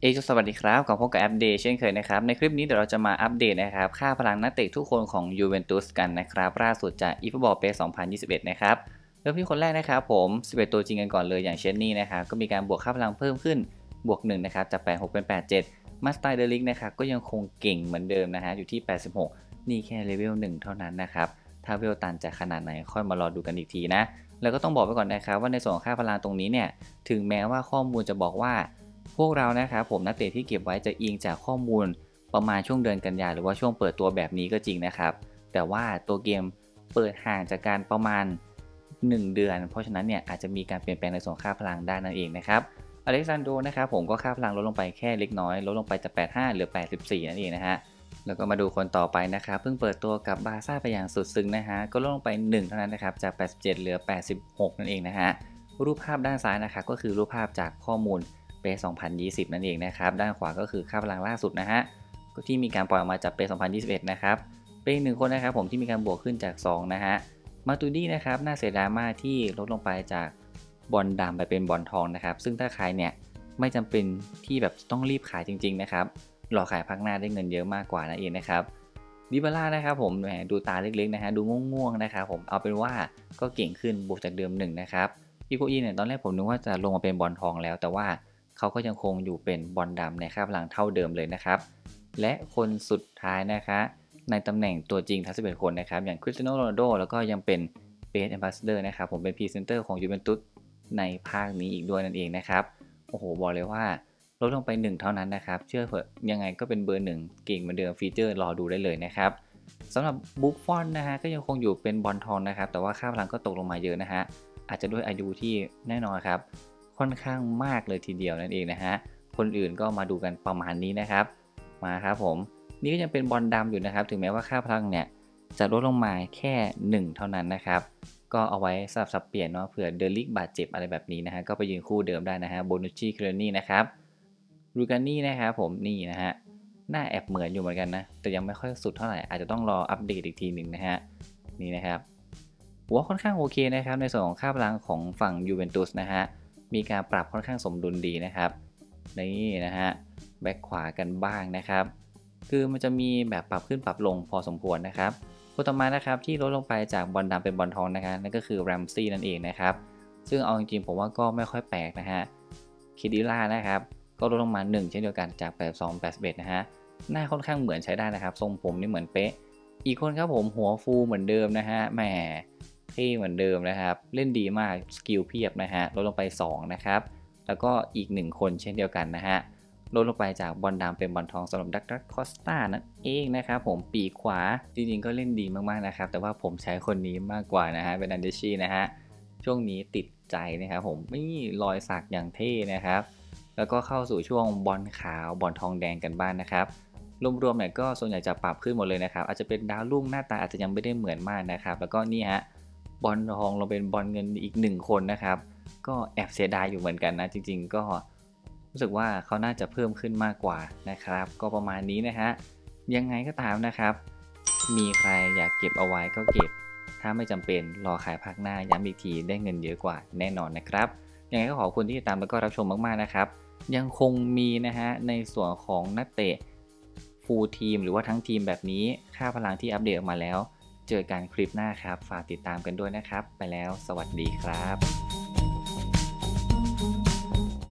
สวัสดีครับขอพบกับอัปเดตเช่นเคยนะครับในคลิปนี้เดี๋ยวเราจะมาอัปเดตนะครับค่าพลังนักเตะทุกคนของยูเวนตุสกันนะครับล่าสุดจากอีฟุตบอลเป2021นะครับเริ่มที่คนแรกนะครับผม11ตัวจริงกันก่อนเลยอย่างเชนนี่นะครับก็มีการบวกค่าพลังเพิ่มขึ้นบวก1นะครับจาก86เป็น87มาสไตเดลิกนะครับก็ยังคงเก่งเหมือนเดิมนะฮะอยู่ที่86นี่แค่เลเวล1เท่านั้นนะครับถ้าเวลตันจะขนาดไหนค่อยมารอดูกันอีกทีนะแล้วก็ต้องบอกไว้ก่อนนะครับว่าในส่วนของค่าพลังตรงนี้เนี่ยถึงแม้ว่าข้อมูลจะบอกว่าพวกเรานะครับผมนักเตะที่เก็บไว้จะอิงจากข้อมูลประมาณช่วงเดือนกันยาหรือว่าช่วงเปิดตัวแบบนี้ก็จริงนะครับแต่ว่าตัวเกมเปิดห่างจากการประมาณ1เดือนเพราะฉะนั้นเนี่ยอาจจะมีการเปลี่ยนแปลงในส่วนค่าพลังได้นั่นเองนะครับอเล็กซานโดนะครับผมก็ค่าพลังลดลงไปแค่เล็กน้อยลดลงไปจาก85เหลือ84นั่นเองนะฮะแล้วก็มาดูคนต่อไปนะครับเพิ่งเปิดตัวกับบาซ่าไปอย่างสุดซึ้งนะฮะก็ลดลงไป1เท่านั้นนะครับจาก87เหลือ86นั่นเองนะฮะรูปภาพด้านซ้ายนะครับก็คือรูปภาพจากข้อมูลปี2020นั่นเองนะครับด้านขวาก็คือค่าพลังล่าสุดนะฮะก็ที่มีการปล่อยออกมาจากปี2021นะครับเป็นอีก1คนนะครับผมที่มีการบวกขึ้นจาก2นะฮะมาตูดี้นะครับน่าเสียดายมากที่ลดลงไปจากบอลดำไปเป็นบอลทองนะครับซึ่งถ้าขายเนี่ยไม่จำเป็นที่แบบต้องรีบขายจริงๆนะครับรอขายพักหน้าได้เงินเยอะมากกว่านั่นเองนะครับดิบาร่านะครับผมแหมดูตาเล็กๆนะฮะดูง่วงๆนะครับผมเอาเป็นว่าก็เก่งขึ้นบวกจากเดิม1นะครับอีโกอีเนี่ยตอนแรกผมนึกว่าจะลงมาเป็นบอลทองแล้วแต่ว่าเขาก็ยังคงอยู่เป็นบอลดำในค่าพลังเท่าเดิมเลยนะครับและคนสุดท้ายนะคะในตำแหน่งตัวจริงทั้ง11คนนะครับอย่างคริสเตียโนโรนัลโดแล้วก็ยังเป็นเบสแอมบาสเดอร์นะครับผมเป็นพรีเซนเตอร์ของยูเวนตุสในภาคนี้อีกด้วยนั่นเองนะครับโอ้โหบอกเลยว่าลดลงไป1เท่านั้นนะครับเชื่อเถอะยังไงก็เป็นเบอร์1เก่งเหมือนเดิมฟีเจอร์รอดูได้เลยนะครับสำหรับบุฟฟอนนะฮะก็ยังคงอยู่เป็นบอลทองนะครับแต่ว่าค่าพลังก็ตกลงมาเยอะนะฮะอาจจะด้วยอายุที่แน่นอนครับค่อนข้างมากเลยทีเดียวนั่นเองนะฮะคนอื่นก็มาดูกันประมาณนี้นะครับมาครับผมนี่ก็ยังเป็นบอลดำอยู่นะครับถึงแม้ว่าค่าพลังเนี่ยจะลดลงมาแค่1เท่านั้นนะครับก็เอาไว้สลับสับเปลี่ยนเนาะเผื่อเดลิกบาดเจ็บอะไรแบบนี้นะฮะก็ไปยืนคู่เดิมได้นะฮะโบนุชชี่เคลนี่นะครับรูกานี่นะครับผมนี่นะฮะหน้าแอบเหมือนอยู่เหมือนกันนะแต่ยังไม่ค่อยสุดเท่าไหร่อาจจะต้องรออัปเดตอีกทีหนึ่งนะฮะนี่นะครับหัวค่อนข้างโอเคนะครับในส่วนของค่าพลังของฝั่งยูเวนตุสนะฮะมีการปรับค่อนข้างสมดุลดีนะครับนี่นะฮะแบ็คขวากันบ้างนะครับคือมันจะมีแบบปรับขึ้นปรับลงพอสมควรนะครับคนต่อมานะครับที่ลดลงไปจากบอลดำเป็นบอลทองนะครับนั่นก็คือแรมซี่นั่นเองนะครับซึ่งเอาจริงๆผมว่าก็ไม่ค่อยแปลกนะฮะคิดิล่านะครับก็ลดลงมา1เช่นเดียวกันจาก82 81นะฮะหน้าค่อนข้างเหมือนใช้ได้นะครับทรงผมนี่เหมือนเป๊ะอีกคนครับผมหัวฟูเหมือนเดิมนะฮะแหมเท่เหมือนเดิมนะครับเล่นดีมากสกิลเพียบนะฮะลดลงไป2นะครับแล้วก็อีก1คนเช่นเดียวกันนะฮะลดลงไปจากบอลดำเป็นบอลทองสำหรับดักคอสตานั่นเองนะครับผมปีกขวาจริงๆก็เล่นดีมากๆนะครับแต่ว่าผมใช้คนนี้มากกว่านะฮะเป็นอันเดชี่นะฮะช่วงนี้ติดใจนะครับผมนี่รอยสักอย่างเท่นะครับแล้วก็เข้าสู่ช่วงบอลขาวบอลทองแดงกันบ้างนะครับรวมๆเนี่ยก็ส่วนใหญ่จะปรับขึ้นหมดเลยนะครับอาจจะเป็นดาวรุ่งหน้าตาอาจจะยังไม่ได้เหมือนมากนะครับแล้วก็นี่ฮะบอลทองเราเป็นบอลเงินอีก1คนนะครับก็แอบเสียดายอยู่เหมือนกันนะจริงๆก็รู้สึกว่าเขาน่าจะเพิ่มขึ้นมากกว่านะครับก็ประมาณนี้นะฮะยังไงก็ตามนะครับมีใครอยากเก็บเอาไว้ก็เก็บถ้าไม่จำเป็นรอขายภาคหน้าย้ำอีกทีได้เงินเยอะกว่าแน่นอนนะครับยังไงก็ขอบคุณที่ติดตามแล้วก็รับชมมากๆนะครับยังคงมีนะฮะในส่วนของนักเตะฟูลทีมหรือว่าทั้งทีมแบบนี้ค่าพลังที่อัปเดตออกมาแล้วเจอกันคลิปหน้าครับฝากติดตามกันด้วยนะครับไปแล้วสวัสดีครับ